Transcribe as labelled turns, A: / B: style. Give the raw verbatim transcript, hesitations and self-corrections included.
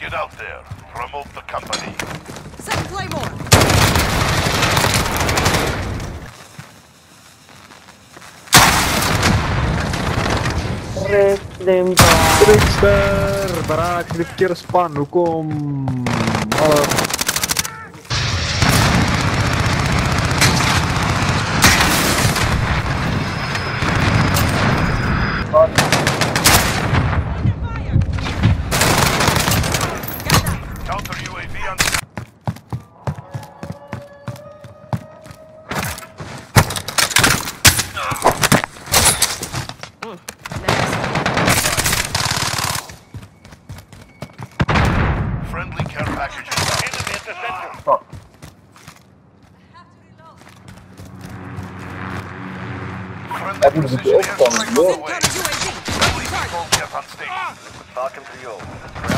A: Get out there. Promote the company.
B: Second Claymore!
C: Trickster, barak dipikir span hukum. Oh.
A: Counter U A V on. Friendly care package is down. Enemy at the center.
D: Fuck.
A: Friendly
D: Hebben ze
A: precision
D: het ook
A: airstrike
D: dan?
A: on
D: Ja.
A: the way.
B: Counter U A V!
A: Friendly people get on station.
E: Talking to you.